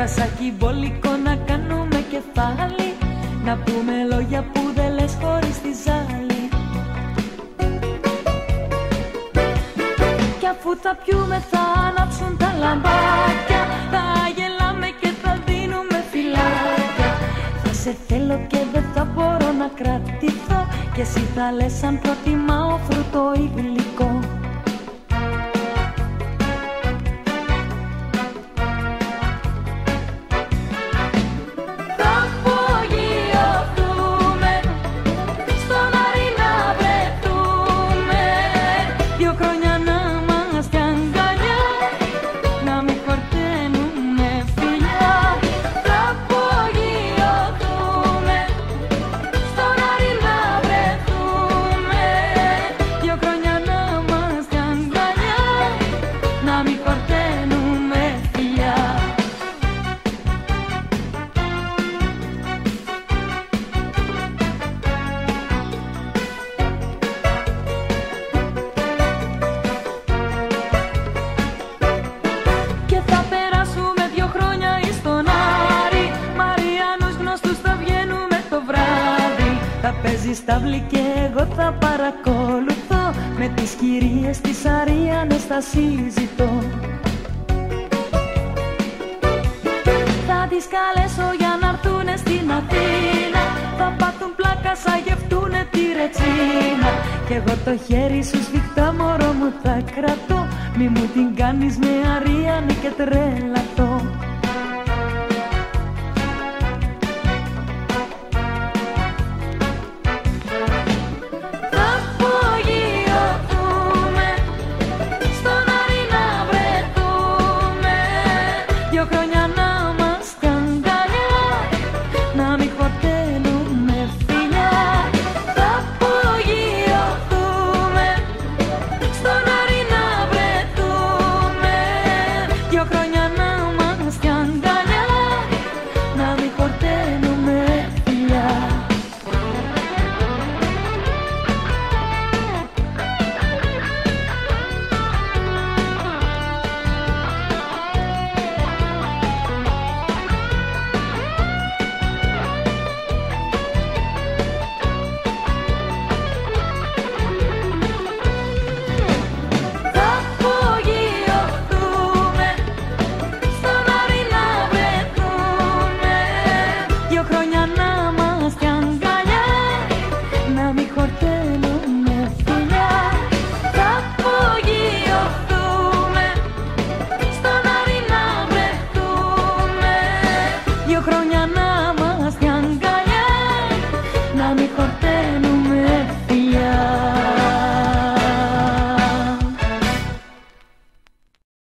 Σάκι μπόλικο να κάνουμε κεφάλι, να πούμε λόγια που δεν λες χωρίς τη ζάλη. Κι αφού τα πιούμε θα ανάψουν τα λαμπάκια, θα γελάμε και θα δίνουμε φυλάκια. Θα σε θέλω και δεν θα μπορώ να κρατηθώ, και εσύ θα λες αν προτιμάω φρούτο ή γλυκό. Σταυλή και εγώ θα παρακολουθώ, με τις κυρίες της Αριάννες θα συζητώ. Θα τις καλέσω για να έρθουνε στην Αθήνα, θα πάθουν πλάκα, θα γευτούνε τη ρετσίνα. Κι εγώ το χέρι σου σφιχτά μωρό μου θα κρατώ, μη μου την κάνεις με Αριάννη και τρελαθώ.